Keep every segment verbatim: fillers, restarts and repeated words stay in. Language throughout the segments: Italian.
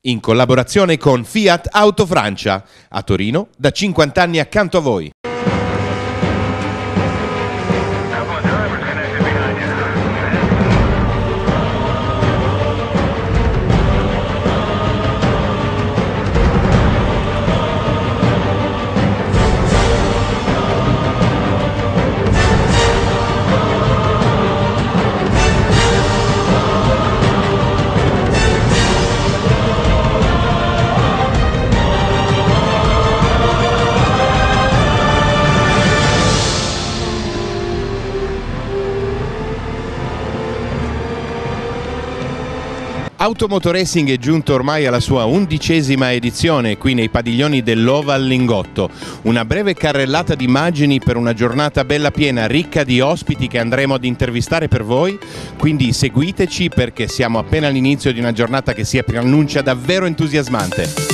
in collaborazione con Fiat Auto Francia, a Torino, da cinquanta anni accanto a voi. Automoto Racing è giunto ormai alla sua undicesima edizione qui nei padiglioni dell'Oval Lingotto. Una breve carrellata di immagini per una giornata bella piena, ricca di ospiti che andremo ad intervistare per voi, quindi seguiteci perché siamo appena all'inizio di una giornata che si preannuncia davvero entusiasmante.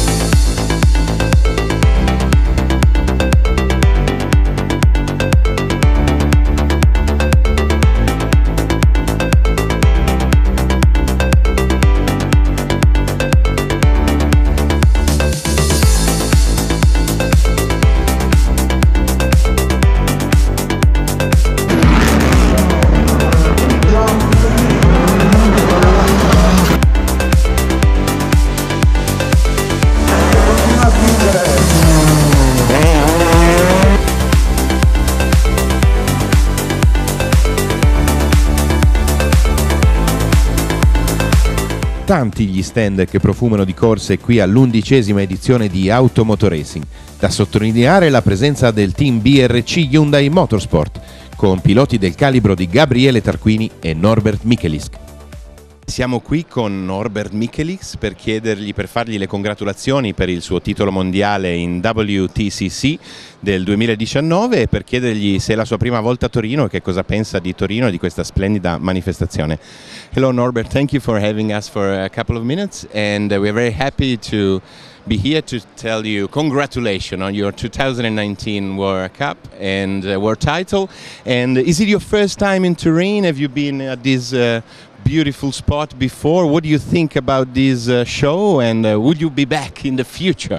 Tanti gli stand che profumano di corse qui all'undicesima edizione di Automoto Racing. Da sottolineare la presenza del team B R C Hyundai Motorsport, con piloti del calibro di Gabriele Tarquini e Norbert Michelisz. Siamo qui con Norbert Michelisz per chiedergli, per fargli le congratulazioni per il suo titolo mondiale in W T C C del duemiladiciannove e per chiedergli se è la sua prima volta a Torino e che cosa pensa di Torino e di questa splendida manifestazione. Hello Norbert, thank you for having us for a couple of minutes and uh, we're very happy to be here to tell you congratulations on your two thousand nineteen World Cup and uh, World title. And is it your first time in Turin? Have you been at this uh, beautiful spot before? What do you think about this uh, show and uh, would you be back in the future?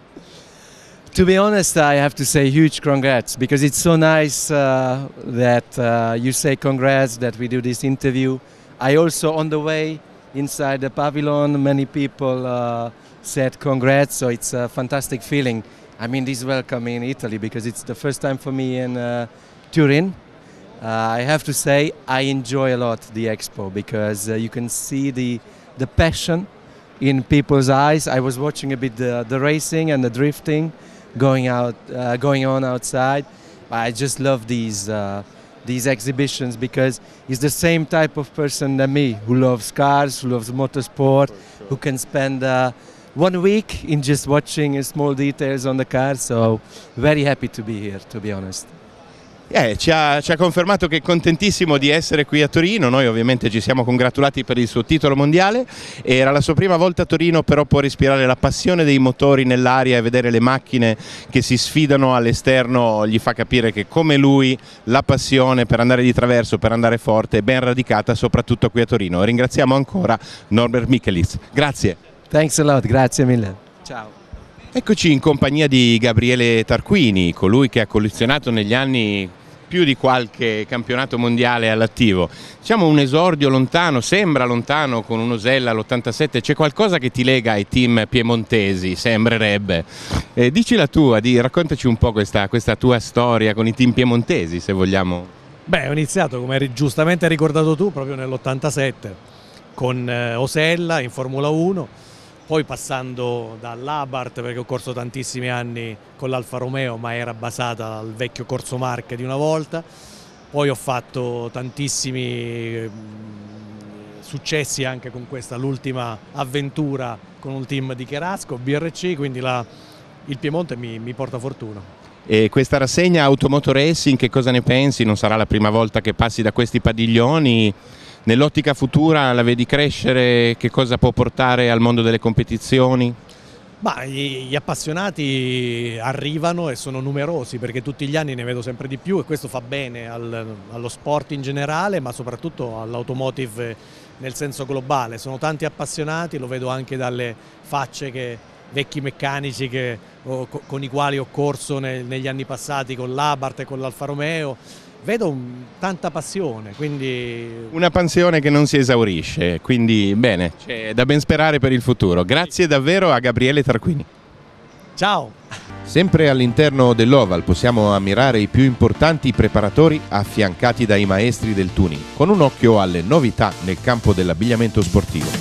To be honest, I have to say huge congrats because it's so nice uh, that uh, you say congrats, that we do this interview. I also, on the way inside the pavilion, many people uh, said congrats, so it's a fantastic feeling. I mean, this welcome in Italy because it's the first time for me in uh, Turin. Uh, I have to say I enjoy a lot the expo because uh, you can see the, the passion in people's eyes. I was watching a bit the, the racing and the drifting going out, uh, going on outside. I just love these uh, these exhibitions because he's the same type of person than me, who loves cars, who loves motorsport, sure. Who can spend uh, one week in just watching small details on the car. So very happy to be here, to be honest. Eh, ci, ha, ci ha confermato che è contentissimo di essere qui a Torino. Noi ovviamente ci siamo congratulati per il suo titolo mondiale. Era la sua prima volta a Torino, però può respirare la passione dei motori nell'aria e vedere le macchine che si sfidano all'esterno gli fa capire che come lui la passione per andare di traverso, per andare forte è ben radicata soprattutto qui a Torino. Ringraziamo ancora Norbert Michelisz. Grazie. Thanks a lot, grazie mille. Ciao. Eccoci in compagnia di Gabriele Tarquini, colui che ha collezionato negli anni più di qualche campionato mondiale all'attivo. Diciamo un esordio lontano, sembra lontano con un Osella all'ottantasette, c'è qualcosa che ti lega ai team piemontesi, sembrerebbe. Eh, dici la tua, di, raccontaci un po' questa, questa tua storia con i team piemontesi, se vogliamo. Beh, ho iniziato, come hai giustamente ricordato tu, proprio nell'ottantasette con eh, Osella in Formula uno. Poi passando dall'Abarth, perché ho corso tantissimi anni con l'Alfa Romeo, ma era basata al vecchio Corso Marche di una volta. Poi ho fatto tantissimi successi anche con questa, l'ultima avventura con un team di Cherasco, B R C, quindi la, il Piemonte mi, mi porta fortuna. E questa rassegna Automoto Racing, che cosa ne pensi? Non sarà la prima volta che passi da questi padiglioni? Nell'ottica futura la vedi crescere? Che cosa può portare al mondo delle competizioni? Bah, gli appassionati arrivano e sono numerosi perché tutti gli anni ne vedo sempre di più e questo fa bene al, allo sport in generale ma soprattutto all'automotive nel senso globale, sono tanti appassionati, lo vedo anche dalle facce che vecchi meccanici che, o, con i quali ho corso nel, negli anni passati con l'Abarth e con l'Alfa Romeo. Vedo un, tanta passione, quindi... Una passione che non si esaurisce, quindi bene, c'è da ben sperare per il futuro. Grazie davvero a Gabriele Tarquini. Ciao! Sempre all'interno dell'Oval possiamo ammirare i più importanti preparatori affiancati dai maestri del tuning, con un occhio alle novità nel campo dell'abbigliamento sportivo.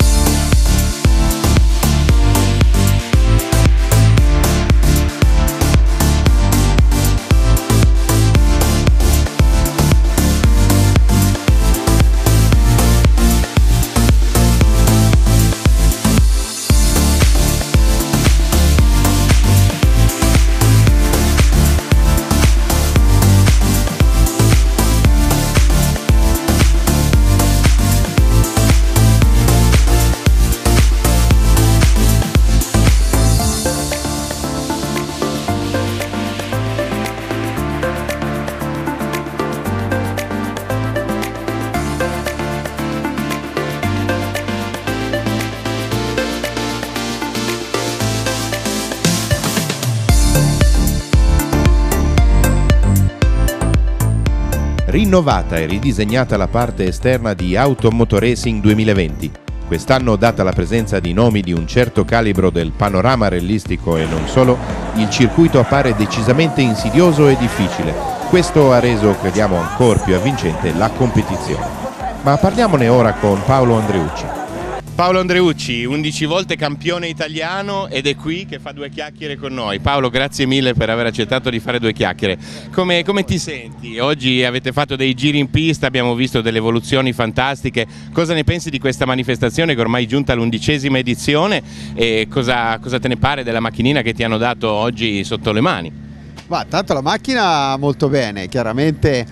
Rinnovata e ridisegnata la parte esterna di Automotoracing duemilaventi. Quest'anno, data la presenza di nomi di un certo calibro del panorama realistico e non solo, il circuito appare decisamente insidioso e difficile. Questo ha reso, crediamo, ancora più avvincente la competizione. Ma parliamone ora con Paolo Andreucci. Paolo Andreucci, undici volte campione italiano, ed è qui che fa due chiacchiere con noi. Paolo, grazie mille per aver accettato di fare due chiacchiere. Come, come ti senti? Oggi avete fatto dei giri in pista, abbiamo visto delle evoluzioni fantastiche. Cosa ne pensi di questa manifestazione che ormai è giunta all'undicesima edizione e cosa, cosa te ne pare della macchinina che ti hanno dato oggi sotto le mani? Ma tanto la macchina molto bene, chiaramente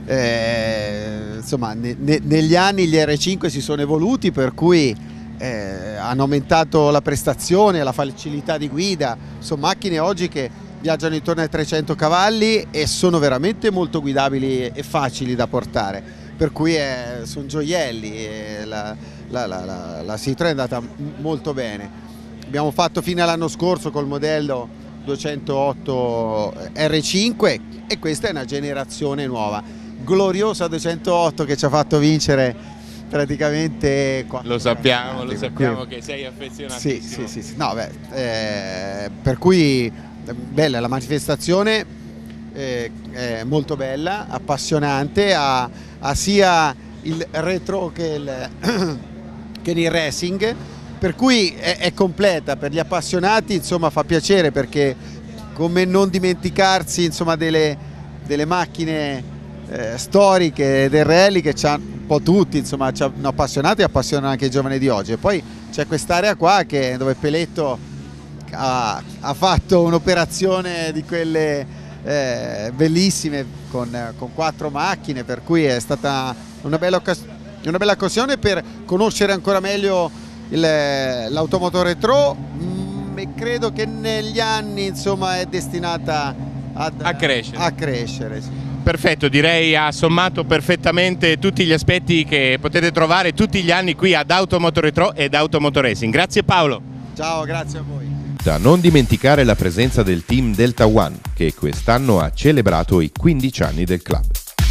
eh, insomma, ne, ne, negli anni gli R cinque si sono evoluti, per cui Eh, hanno aumentato la prestazione, la facilità di guida. Sono macchine oggi che viaggiano intorno ai trecento cavalli e sono veramente molto guidabili e facili da portare, per cui eh, sono gioielli. E la, la, la, la, la Citroën è andata molto bene. Abbiamo fatto fino all'anno scorso col modello duecentootto R cinque e questa è una generazione nuova, gloriosa duecentootto, che ci ha fatto vincere praticamente lo sappiamo, lo sappiamo che sei affezionatissimo. Sì, sì, sì, sì. No, beh, eh, per cui bella la manifestazione, eh, è molto bella, appassionante, ha, ha sia il retro che il, che il racing, per cui è, è completa per gli appassionati, insomma fa piacere, perché come non dimenticarsi insomma delle, delle macchine eh, storiche del rally che ci hanno un po' tutti, insomma, ci hanno appassionati e appassionano anche i giovani di oggi. E poi c'è quest'area qua che, dove Peletto ha, ha fatto un'operazione di quelle eh, bellissime con, con quattro macchine, per cui è stata una bella, una bella occasione per conoscere ancora meglio l'Automoto Retro, mm, e credo che negli anni insomma è destinata ad, a crescere. A crescere sì. Perfetto, direi ha sommato perfettamente tutti gli aspetti che potete trovare tutti gli anni qui ad Automoto Retro ed Automoto Racing. Grazie Paolo. Ciao, grazie a voi. Da non dimenticare la presenza del team Delta One, che quest'anno ha celebrato i quindici anni del club.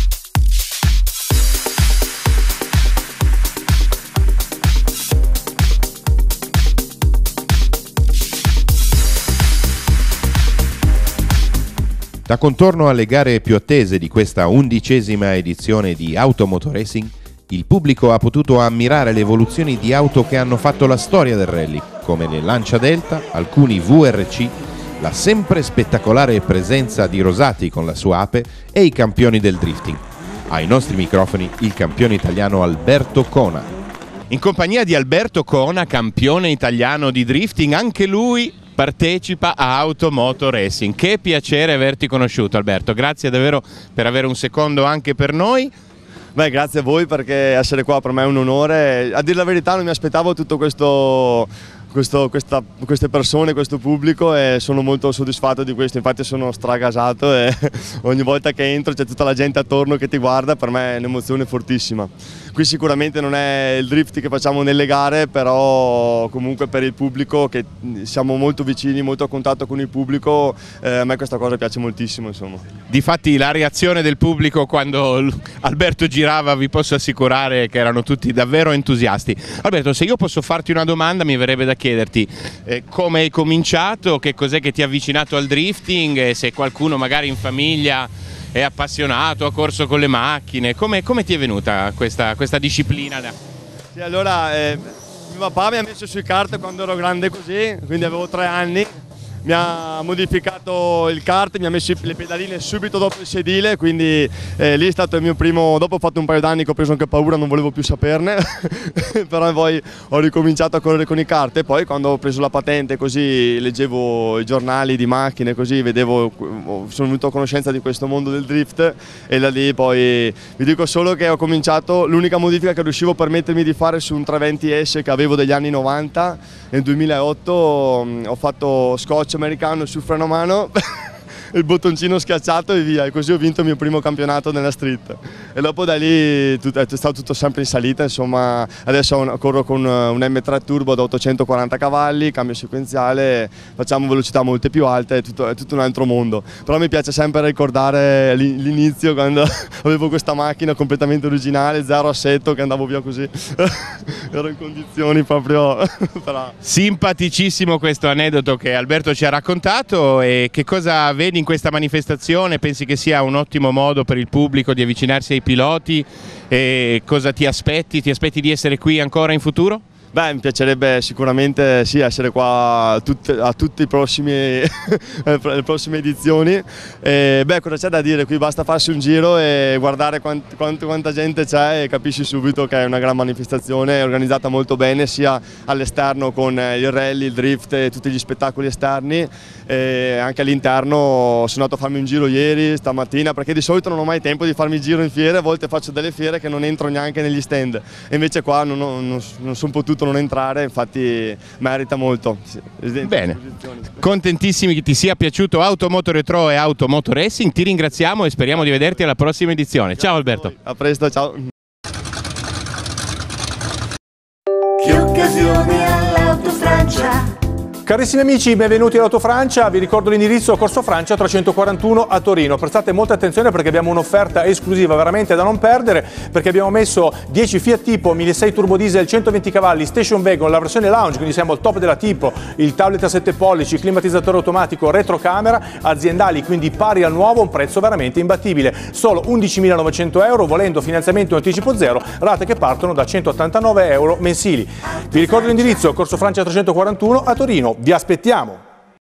Da contorno alle gare più attese di questa undicesima edizione di Automoto Racing, il pubblico ha potuto ammirare le evoluzioni di auto che hanno fatto la storia del rally, come le Lancia Delta, alcuni V R C, la sempre spettacolare presenza di Rosati con la sua Ape e i campioni del drifting. Ai nostri microfoni il campione italiano Alberto Cona. In compagnia di Alberto Cona, campione italiano di drifting, anche lui partecipa a Automoto Racing. Che piacere averti conosciuto Alberto, grazie davvero per avere un secondo anche per noi. Beh, grazie a voi, perché essere qua per me è un onore. A dire la verità non mi aspettavo tutto questo, questo, questa, queste persone, questo pubblico, e sono molto soddisfatto di questo. Infatti sono stragasato e ogni volta che entro c'è tutta la gente attorno che ti guarda, per me è un'emozione fortissima. qui sicuramente non è il drift che facciamo nelle gare, però comunque per il pubblico, che siamo molto vicini, molto a contatto con il pubblico, eh, a me questa cosa piace moltissimo, insomma. Difatti la reazione del pubblico quando Alberto girava, vi posso assicurare che erano tutti davvero entusiasti. Alberto, se io posso farti una domanda, mi verrebbe da chiederti eh, come hai cominciato, che cos'è che ti ha avvicinato al drifting, e se qualcuno magari in famiglia è appassionato, ha corso con le macchine, come, come ti è venuta questa, questa disciplina? Sì, allora eh, mio papà mi ha messo sui kart quando ero grande così, quindi avevo tre anni. Mi ha modificato il kart, mi ha messo le pedaline subito dopo il sedile, quindi eh, lì è stato il mio primo. Dopo ho fatto un paio d'anni che ho preso anche paura, non volevo più saperne, però poi ho ricominciato a correre con i kart, e poi quando ho preso la patente così leggevo i giornali di macchine, così vedevo, sono venuto a conoscenza di questo mondo del drift, e da lì poi vi dico solo che ho cominciato, l'unica modifica che riuscivo a permettermi di fare su un trecentoventi S che avevo degli anni novanta, nel duemilaotto ho fatto scotch americano sul freno a mano, il bottoncino schiacciato e via, e così ho vinto il mio primo campionato nella street. E dopo da lì tutto, è stato tutto sempre in salita, insomma. Adesso corro con un M tre turbo da ottocentoquaranta cavalli, cambio sequenziale, facciamo velocità molte più alte, è tutto, è tutto un altro mondo. Però mi piace sempre ricordare l'inizio, quando avevo questa macchina completamente originale, zero assetto, che andavo via così. Ero in condizioni proprio... Però... Simpaticissimo questo aneddoto che Alberto ci ha raccontato. E che cosa vedi in questa manifestazione? Pensi che sia un ottimo modo per il pubblico di avvicinarsi ai piloti? E cosa ti aspetti? Ti aspetti di essere qui ancora in futuro? Beh, mi piacerebbe sicuramente sì, essere qua a tutte, a tutte i prossimi, le prossime edizioni. E, beh, cosa c'è da dire? Qui basta farsi un giro e guardare quant, quant, quanta gente c'è, e capisci subito che è una gran manifestazione, organizzata molto bene sia all'esterno con il rally, il drift e tutti gli spettacoli esterni, e anche all'interno. Sono andato a farmi un giro ieri, stamattina, perché di solito non ho mai tempo di farmi il giro in fiere, a volte faccio delle fiere che non entro neanche negli stand, e invece qua non, non, non sono potuto non entrare, infatti merita molto. Bene, contentissimi che ti sia piaciuto Automoto Retro e Automoto Racing, ti ringraziamo e speriamo di vederti alla prossima edizione. Ciao Alberto. A presto, ciao. Che occasione all'Autofrancia! Carissimi amici, benvenuti all'Autofrancia. Vi ricordo l'indirizzo Corso Francia trecentoquarantuno a Torino. Prestate molta attenzione perché abbiamo un'offerta esclusiva veramente da non perdere, perché abbiamo messo dieci Fiat Tipo mille sei turbo diesel centoventi cavalli station wagon, la versione lounge, quindi siamo al top della Tipo, il tablet a sette pollici, climatizzatore automatico, retrocamera, aziendali, quindi pari al nuovo, un prezzo veramente imbattibile. Solo undicimilanovecento euro, volendo finanziamento in anticipo zero, rate che partono da centottantanove euro mensili. Vi ricordo l'indirizzo Corso Francia trecentoquarantuno a Torino. Vi aspettiamo!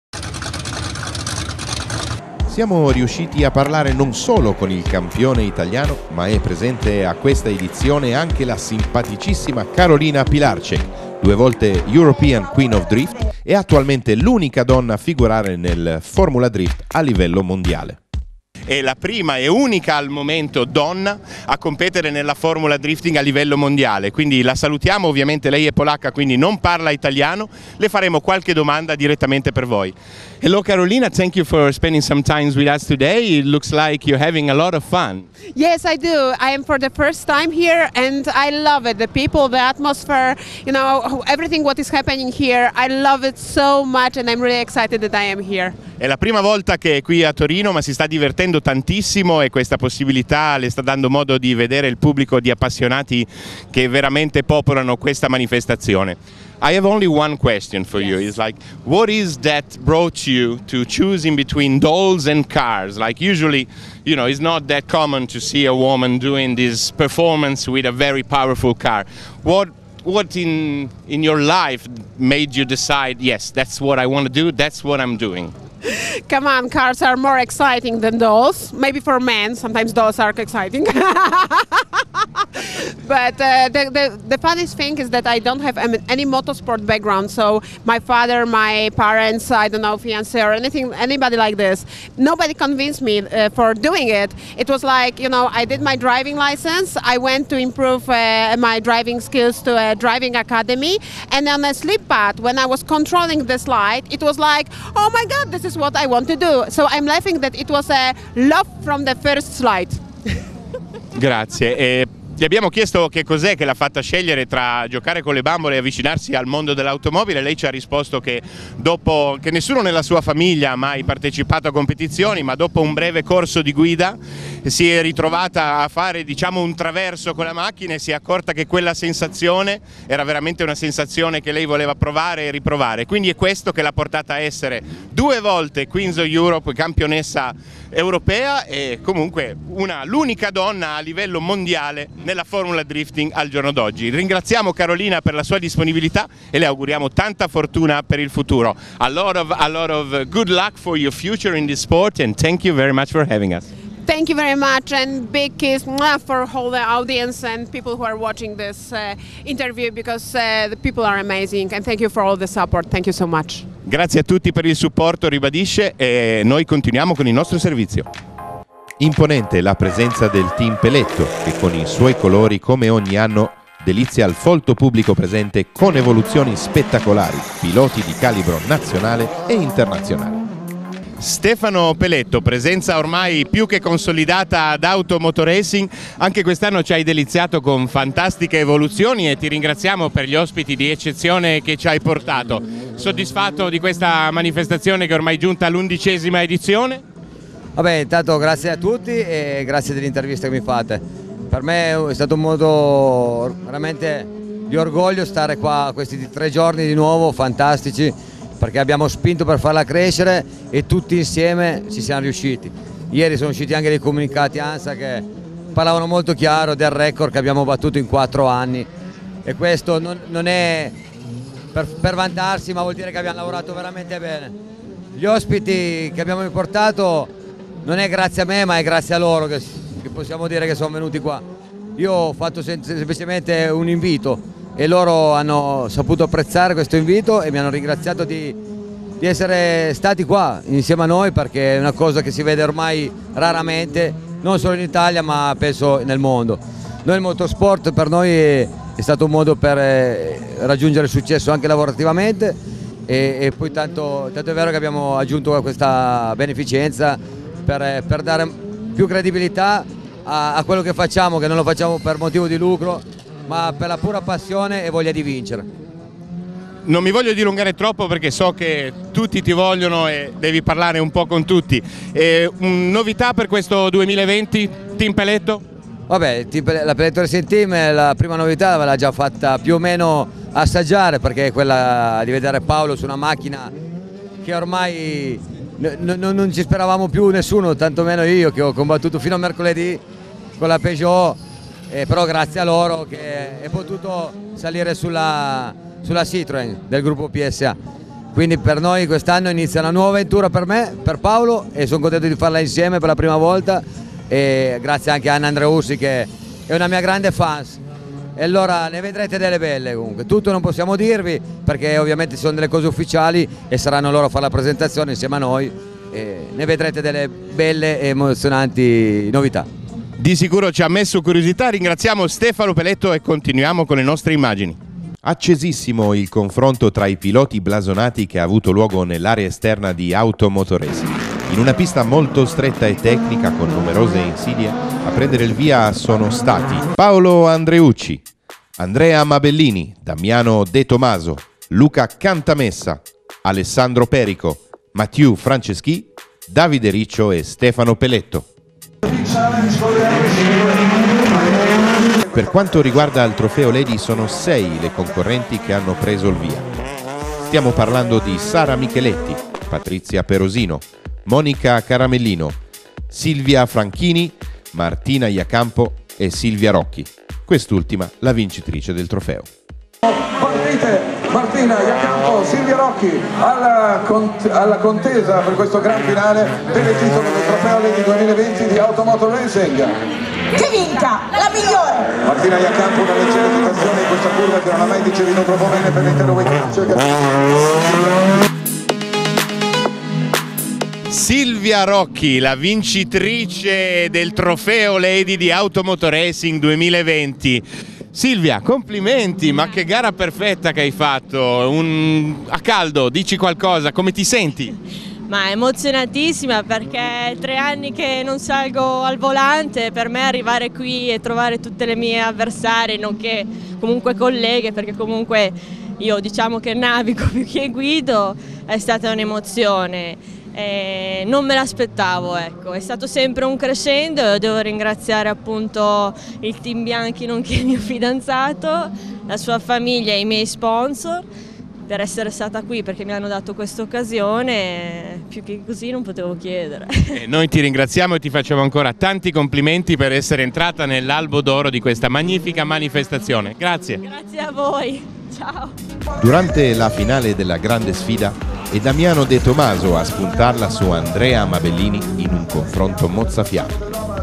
Siamo riusciti a parlare non solo con il campione italiano, ma è presente a questa edizione anche la simpaticissima Karolina Pilarczyk, due volte European Queen of Drift e attualmente l'unica donna a figurare nel Formula Drift a livello mondiale. È la prima e unica al momento donna a competere nella Formula Drifting a livello mondiale, quindi la salutiamo. Ovviamente lei è polacca, quindi non parla italiano, le faremo qualche domanda direttamente per voi. Hello Carolina, thank you for spending some time with us today. It looks like you're having a lot of fun. Yes, I do. I am for the first time here and I love it. The people, the atmosphere, you know, everything what is happening here. I love it so much and I'm really excited that I am here. È la prima volta che è qui a Torino, ma si sta divertendo tantissimo e questa possibilità le sta dando modo di vedere il pubblico di appassionati che veramente popolano questa manifestazione. I have only one question for you. It's like, what is that brought you to choose in between dolls and cars? Like usually, you know, it's not that common to see a woman doing this performance with a very powerful car. What what in in your life made you decide, yes, that's what I want to do, that's what I'm doing? Come on, cars are more exciting than dolls. Maybe for men, sometimes dolls are exciting. But uh, the, the, the funniest thing is that I don't have any motorsport background. So my father, my parents, I don't know, fiancé or anything, anybody like this. Nobody convinced me uh, for doing it. It was like, you know, I did my driving license. I went to improve uh, my driving skills to a driving academy. And on a slip pad, when I was controlling the slide, it was like, oh my God, this is what I want to do. So I'm laughing that it was a love from the first slide. Grazie. E Gli abbiamo chiesto che cos'è che l'ha fatta scegliere tra giocare con le bambole e avvicinarsi al mondo dell'automobile. Lei ci ha risposto che dopo che nessuno nella sua famiglia ha mai partecipato a competizioni, ma dopo un breve corso di guida si è ritrovata a fare, diciamo, un traverso con la macchina e si è accorta che quella sensazione era veramente una sensazione che lei voleva provare e riprovare. Quindi è questo che l'ha portata a essere due volte Queens of Europe, campionessa europea e comunque l'unica donna a livello mondiale nella Formula Drifting al giorno d'oggi. Ringraziamo Carolina per la sua disponibilità e le auguriamo tanta fortuna per il futuro. A lot of, a lot of good luck for your future in this sport and thank you very much for having us. Thank you very much and big kiss for all the audience and people who are watching this uh, interview because uh, the people are amazing and thank you for all the support. Thank you so much. Grazie a tutti per il supporto, ribadisce, e noi continuiamo con il nostro servizio. Imponente la presenza del team Peletto che con i suoi colori come ogni anno delizia il folto pubblico presente con evoluzioni spettacolari, piloti di calibro nazionale e internazionale. Stefano Peletto, presenza ormai più che consolidata ad Automoto Racing, anche quest'anno ci hai deliziato con fantastiche evoluzioni e ti ringraziamo per gli ospiti di eccezione che ci hai portato. Soddisfatto di questa manifestazione che ormai è giunta all'undicesima edizione? Vabbè, intanto grazie a tutti e grazie dell'intervista che mi fate. Per me è stato un modo veramente di orgoglio stare qua questi tre giorni di nuovo fantastici, perché abbiamo spinto per farla crescere e tutti insieme ci siamo riusciti. Ieri sono usciti anche dei comunicati ANSA che parlavano molto chiaro del record che abbiamo battuto in quattro anni e questo non, non è per, per vantarsi, ma vuol dire che abbiamo lavorato veramente bene. Gli ospiti che abbiamo portato non è grazie a me, ma è grazie a loro che, che possiamo dire che sono venuti qua. Io ho fatto sem semplicemente un invito e loro hanno saputo apprezzare questo invito e mi hanno ringraziato di, di essere stati qua insieme a noi, perché è una cosa che si vede ormai raramente, non solo in Italia ma penso nel mondo. Noi il motorsport per noi è, è stato un modo per eh, raggiungere successo anche lavorativamente e, e poi tanto, tanto è vero che abbiamo aggiunto questa beneficenza per, per dare più credibilità a, a quello che facciamo, che non lo facciamo per motivo di lucro ma per la pura passione e voglia di vincere. Non mi voglio dilungare troppo perché so che tutti ti vogliono e devi parlare un po' con tutti. E, um, novità per questo duemilaventi, Team Peletto? Vabbè, la Peletto Racing Team, la prima novità l'ha già fatta più o meno assaggiare, perché è quella di vedere Paolo su una macchina che ormai non ci speravamo più nessuno, tantomeno io che ho combattuto fino a mercoledì con la Peugeot. Eh, però grazie a loro che è potuto salire sulla, sulla Citroen del gruppo P S A. Quindi per noi quest'anno inizia una nuova avventura per me, per Paolo, e sono contento di farla insieme per la prima volta e grazie anche a Anna Andreussi che è una mia grande fans. E allora ne vedrete delle belle comunque. Tutto non possiamo dirvi perché ovviamente sono delle cose ufficiali e saranno loro a fare la presentazione insieme a noi e ne vedrete delle belle e emozionanti novità. Di sicuro ci ha messo curiosità, ringraziamo Stefano Peletto e continuiamo con le nostre immagini. Accesissimo il confronto tra i piloti blasonati che ha avuto luogo nell'area esterna di Automoto Racing. In una pista molto stretta e tecnica con numerose insidie, a prendere il via sono stati Paolo Andreucci, Andrea Mabellini, Damiano De Tomaso, Luca Cantamessa, Alessandro Perico, Mathieu Franceschi, Davide Riccio e Stefano Peletto. Per quanto riguarda il trofeo Lady sono sei le concorrenti che hanno preso il via. Stiamo parlando di Sara Micheletti, Patrizia Perosino, Monica Caramellino, Silvia Franchini, Martina Iacampo e Silvia Rocchi, quest'ultima la vincitrice del trofeo. Partite Martina Iacampo, Silvia Rocchi alla, cont alla contesa per questo gran finale per il titolo del trofeo Lady duemilaventi di Automoto Racing. Che vinca la migliore! Martina Iacampo, una leggera agitazione in questa curva che non ha mai digerito troppo bene per l'intero weekend. Silvia Rocchi, la vincitrice del trofeo Lady di Automoto Racing duemilaventi. Silvia, complimenti, ma che gara perfetta che hai fatto. Un... A caldo, dici qualcosa, come ti senti? Ma emozionatissima perché è tre anni che non salgo al volante, per me arrivare qui e trovare tutte le mie avversarie, nonché comunque colleghe, perché comunque io diciamo che navigo più che guido, è stata un'emozione. Eh, non me l'aspettavo, ecco. È stato sempre un crescendo e devo ringraziare appunto il team Bianchi nonché il mio fidanzato, la sua famiglia e i miei sponsor per essere stata qui, perché mi hanno dato questa occasione, più che così non potevo chiedere. E noi ti ringraziamo e ti facciamo ancora tanti complimenti per essere entrata nell'albo d'oro di questa magnifica manifestazione. Grazie. Grazie a voi, ciao. Durante la finale della grande sfida è Damiano De Tomaso a spuntarla su Andrea Amabellini in un confronto mozzafiato.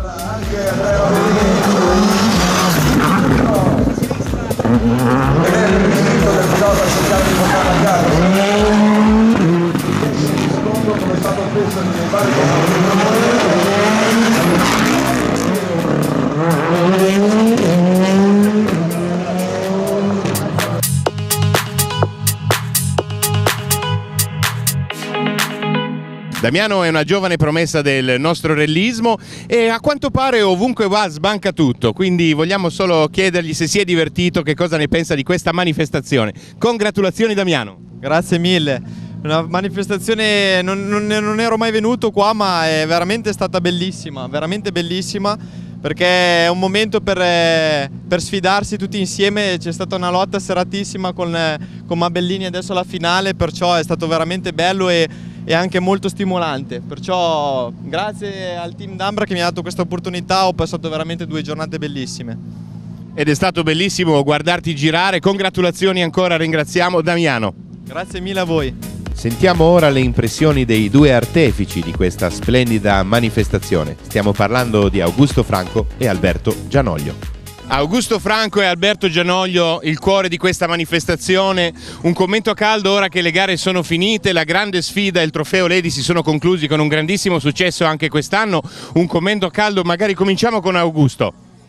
Damiano è una giovane promessa del nostro rallyismo e a quanto pare ovunque va sbanca tutto, quindi vogliamo solo chiedergli se si è divertito, che cosa ne pensa di questa manifestazione. Congratulazioni Damiano! Grazie mille, una manifestazione, non, non, non ero mai venuto qua, ma è veramente stata bellissima, veramente bellissima, perché è un momento per, per sfidarsi tutti insieme. C'è stata una lotta seratissima con, con Mabellini adesso alla finale, perciò è stato veramente bello e e anche molto stimolante, perciò grazie al team D'Ambra che mi ha dato questa opportunità, ho passato veramente due giornate bellissime. Ed è stato bellissimo guardarti girare, congratulazioni ancora, ringraziamo Damiano. Grazie mille a voi. Sentiamo ora le impressioni dei due artefici di questa splendida manifestazione. Stiamo parlando di Augusto Franco e Alberto Gianoglio. Augusto Franco e Alberto Gianoglio, il cuore di questa manifestazione. Un commento a caldo ora che le gare sono finite, la grande sfida e il trofeo Lady si sono conclusi con un grandissimo successo anche quest'anno. Un commento a caldo, magari cominciamo con Augusto.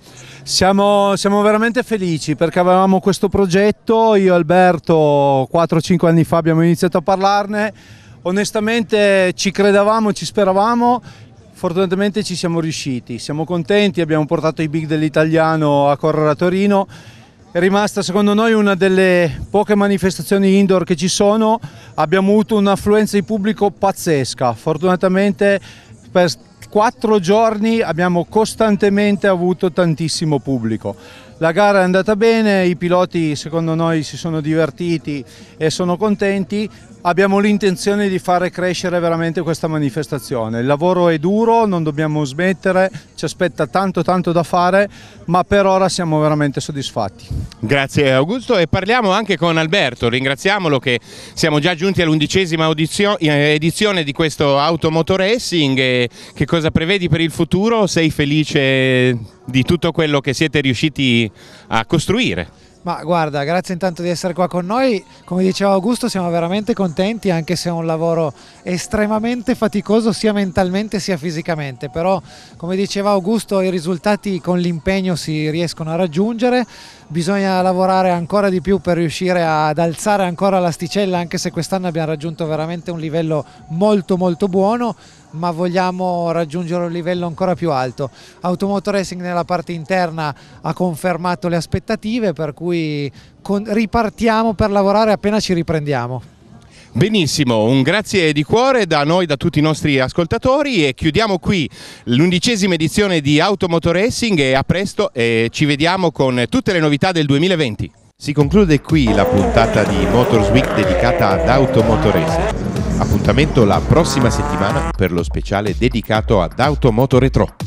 Siamo, siamo veramente felici perché avevamo questo progetto, io e Alberto quattro cinque anni fa abbiamo iniziato a parlarne, onestamente ci credevamo, ci speravamo. Fortunatamente ci siamo riusciti, siamo contenti, abbiamo portato i big dell'italiano a correre a Torino, è rimasta secondo noi una delle poche manifestazioni indoor che ci sono, abbiamo avuto un'affluenza di pubblico pazzesca, fortunatamente per quattro giorni abbiamo costantemente avuto tantissimo pubblico. La gara è andata bene, i piloti secondo noi si sono divertiti e sono contenti. Abbiamo l'intenzione di fare crescere veramente questa manifestazione. Il lavoro è duro, non dobbiamo smettere, ci aspetta tanto tanto da fare, ma per ora siamo veramente soddisfatti. Grazie Augusto e parliamo anche con Alberto, ringraziamolo che siamo già giunti all'undicesima edizione di questo Automoto Racing. E che cosa prevedi per il futuro? Sei felice di tutto quello che siete riusciti a costruire? Ma guarda, grazie intanto di essere qua con noi, come diceva Augusto siamo veramente contenti anche se è un lavoro estremamente faticoso sia mentalmente sia fisicamente, però come diceva Augusto i risultati con l'impegno si riescono a raggiungere, bisogna lavorare ancora di più per riuscire ad alzare ancora l'asticella anche se quest'anno abbiamo raggiunto veramente un livello molto molto buono, ma vogliamo raggiungere un livello ancora più alto. Automoto Racing nella parte interna ha confermato le aspettative, per cui ripartiamo per lavorare appena ci riprendiamo. Benissimo, un grazie di cuore da noi, da tutti i nostri ascoltatori e chiudiamo qui l'undicesima edizione di Automoto Racing e a presto e ci vediamo con tutte le novità del duemilaventi. Si conclude qui la puntata di Motors Week dedicata ad Automoto Racing. Appuntamento la prossima settimana per lo speciale dedicato ad Automoto Retro.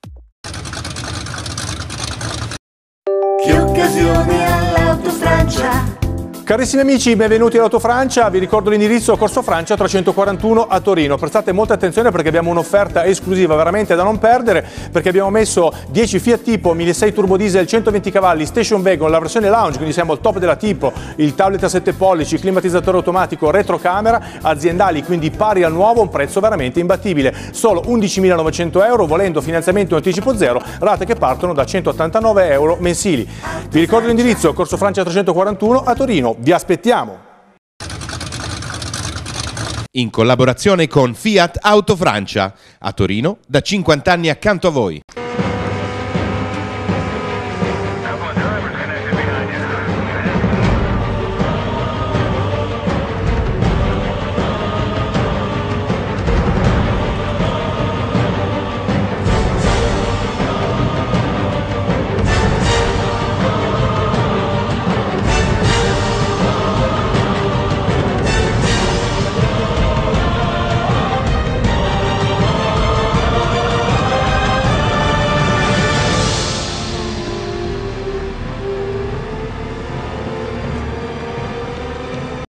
Che occasione all'Autofrancia! Carissimi amici, benvenuti all'Autofrancia, vi ricordo l'indirizzo Corso Francia trecentoquarantuno a Torino. Prestate molta attenzione perché abbiamo un'offerta esclusiva veramente da non perdere, perché abbiamo messo dieci Fiat Tipo mille sei turbo diesel centoventi cavalli station wagon, la versione lounge, quindi siamo al top della Tipo, il tablet a sette pollici, climatizzatore automatico, retrocamera, aziendali, quindi pari al nuovo, un prezzo veramente imbattibile, solo undicimilanovecento euro, volendo finanziamento in anticipo zero, rate che partono da centottantanove euro mensili. Vi ricordo l'indirizzo Corso Francia trecentoquarantuno a Torino. Vi aspettiamo! in collaborazione con Fiat Autofrancia, a Torino da cinquanta anni accanto a voi.